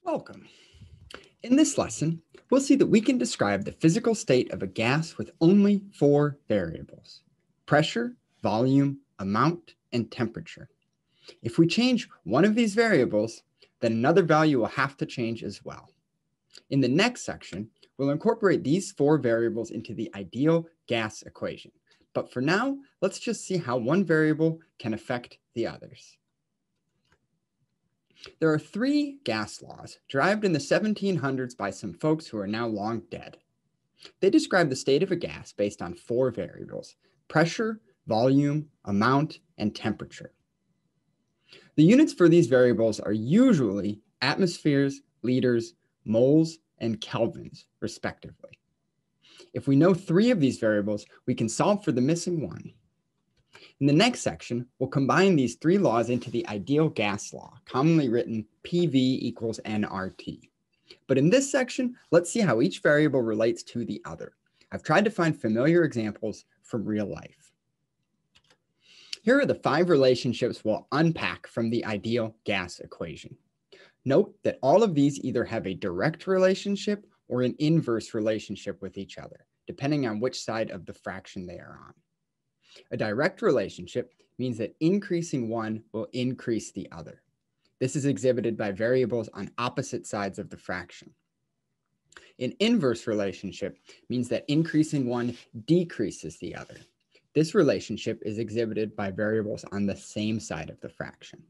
Welcome. In this lesson, we'll see that we can describe the physical state of a gas with only four variables: pressure, volume, amount, and temperature. If we change one of these variables, then another value will have to change as well. In the next section, we'll incorporate these four variables into the ideal gas equation. But for now, let's just see how one variable can affect the others. There are three gas laws derived in the 1700s by some folks who are now long dead. They describe the state of a gas based on four variables: pressure, volume, amount, and temperature. The units for these variables are usually atmospheres, liters, moles, and kelvins, respectively. If we know three of these variables, we can solve for the missing one. In the next section, we'll combine these three laws into the ideal gas law, commonly written PV equals nRT. But in this section, let's see how each variable relates to the other. I've tried to find familiar examples from real life. Here are the five relationships we'll unpack from the ideal gas equation. Note that all of these either have a direct relationship or an inverse relationship with each other, depending on which side of the fraction they are on. A direct relationship means that increasing one will increase the other. This is exhibited by variables on opposite sides of the fraction. An inverse relationship means that increasing one decreases the other. This relationship is exhibited by variables on the same side of the fraction.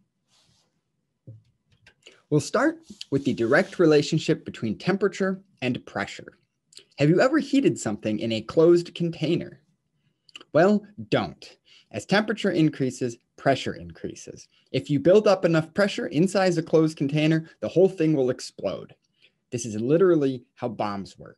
We'll start with the direct relationship between temperature and pressure. Have you ever heated something in a closed container? Well, don't. As temperature increases, pressure increases. If you build up enough pressure inside a closed container, the whole thing will explode. This is literally how bombs work.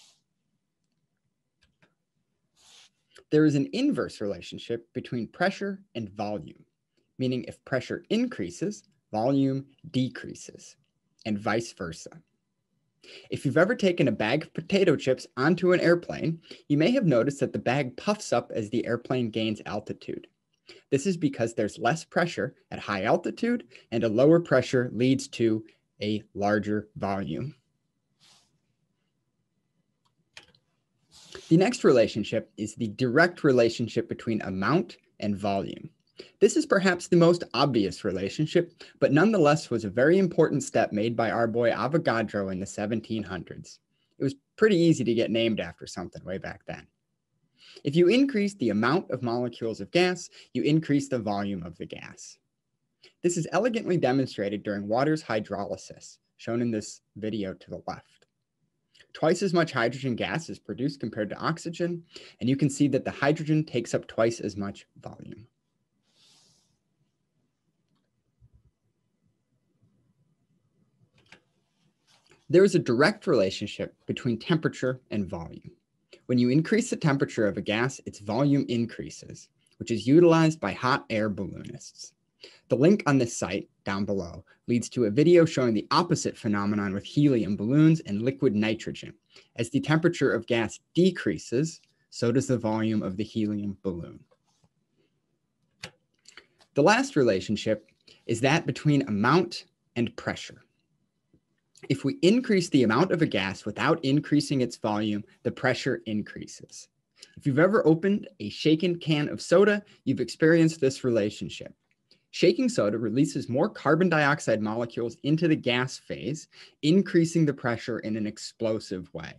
There is an inverse relationship between pressure and volume, meaning if pressure increases, volume decreases, and vice versa. If you've ever taken a bag of potato chips onto an airplane, you may have noticed that the bag puffs up as the airplane gains altitude. This is because there's less pressure at high altitude, and a lower pressure leads to a larger volume. The next relationship is the direct relationship between amount and volume. This is perhaps the most obvious relationship, but nonetheless was a very important step made by our boy Avogadro in the 1700s. It was pretty easy to get named after something way back then. If you increase the amount of molecules of gas, you increase the volume of the gas. This is elegantly demonstrated during water's hydrolysis, shown in this video to the left. Twice as much hydrogen gas is produced compared to oxygen, and you can see that the hydrogen takes up twice as much volume. There is a direct relationship between temperature and volume. When you increase the temperature of a gas, its volume increases, which is utilized by hot air balloonists. The link on this site, down below, leads to a video showing the opposite phenomenon with helium balloons and liquid nitrogen. As the temperature of gas decreases, so does the volume of the helium balloon. The last relationship is that between amount and pressure. If we increase the amount of a gas without increasing its volume, the pressure increases. If you've ever opened a shaken can of soda, you've experienced this relationship. Shaking soda releases more carbon dioxide molecules into the gas phase, increasing the pressure in an explosive way.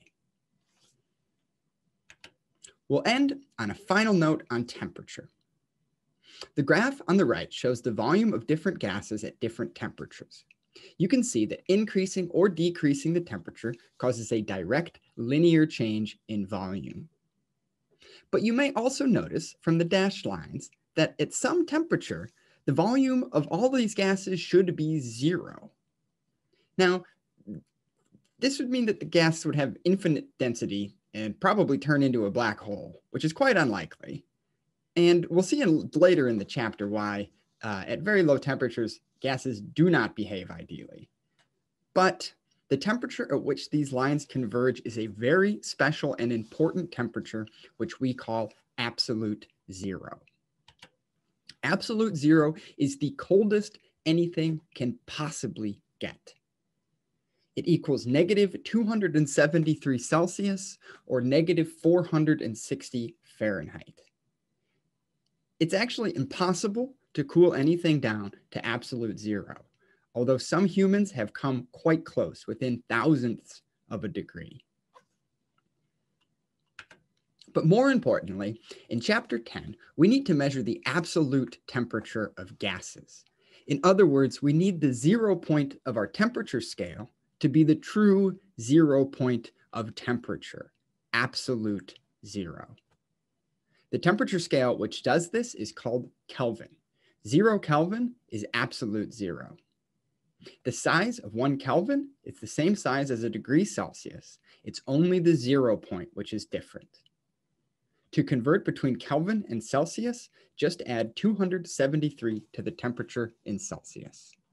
We'll end on a final note on temperature. The graph on the right shows the volume of different gases at different temperatures. You can see that increasing or decreasing the temperature causes a direct linear change in volume. But you may also notice from the dashed lines that at some temperature, the volume of all these gases should be zero. Now, this would mean that the gas would have infinite density and probably turn into a black hole, which is quite unlikely. And we'll see later in the chapter why at very low temperatures, gases do not behave ideally. But the temperature at which these lines converge is a very special and important temperature, which we call absolute zero. Absolute zero is the coldest anything can possibly get. It equals negative 273 Celsius or negative 460 Fahrenheit. It's actually impossible to cool anything down to absolute zero, although some humans have come quite close, within thousandths of a degree. But more importantly, in chapter 10, we need to measure the absolute temperature of gases. In other words, we need the 0 point of our temperature scale to be the true 0 point of temperature, absolute zero. The temperature scale which does this is called Kelvin. 0 Kelvin is absolute zero. The size of 1 Kelvin is the same size as a degree Celsius. It's only the 0 point which is different. To convert between Kelvin and Celsius, just add 273 to the temperature in Celsius.